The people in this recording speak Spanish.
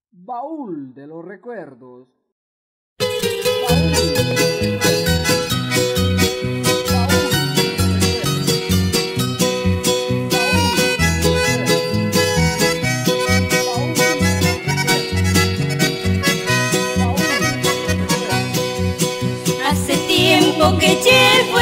Baúl de los recuerdos. Baúl de los recuerdos. Hace tiempo que eché el